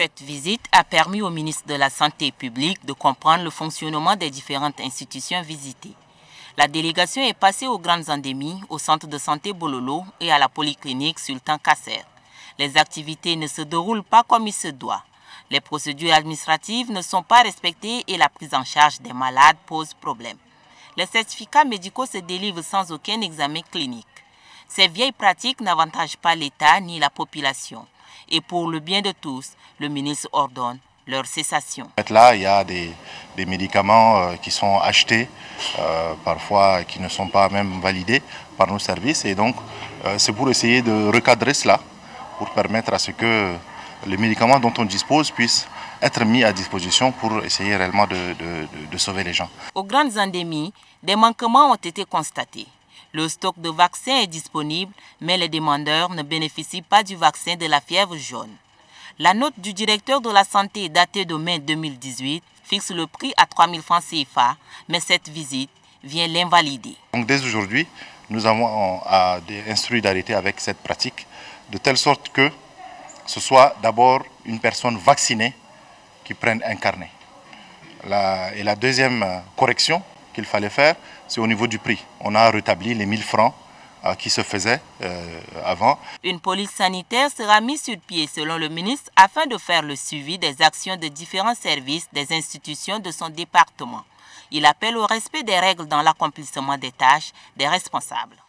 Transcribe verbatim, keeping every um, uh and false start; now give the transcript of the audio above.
Cette visite a permis au ministre de la Santé publique de comprendre le fonctionnement des différentes institutions visitées. La délégation est passée aux grandes endémies, au centre de santé Bololo et à la polyclinique Sultan Kasser. Les activités ne se déroulent pas comme il se doit. Les procédures administratives ne sont pas respectées et la prise en charge des malades pose problème. Les certificats médicaux se délivrent sans aucun examen clinique. Ces vieilles pratiques n'avantagent pas l'État ni la population. Et pour le bien de tous, le ministre ordonne leur cessation. Là, il y a des, des médicaments euh, qui sont achetés, euh, parfois qui ne sont pas même validés par nos services. Et donc, euh, c'est pour essayer de recadrer cela, pour permettre à ce que les médicaments dont on dispose puissent être mis à disposition pour essayer réellement de, de, de, de sauver les gens. Aux grandes endémies, des manquements ont été constatés. Le stock de vaccins est disponible, mais les demandeurs ne bénéficient pas du vaccin de la fièvre jaune. La note du directeur de la santé datée de mai deux mille dix-huit fixe le prix à trois mille francs C F A, mais cette visite vient l'invalider. Donc dès aujourd'hui, nous avons à instruit d'arrêter avec cette pratique, de telle sorte que ce soit d'abord une personne vaccinée qui prenne un carnet. La, et la deuxième correction qu'il fallait faire, c'est au niveau du prix. On a rétabli les mille francs euh, qui se faisaient euh, avant. Une police sanitaire sera mise sur pied selon le ministre afin de faire le suivi des actions de différents services des institutions de son département. Il appelle au respect des règles dans l'accomplissement des tâches des responsables.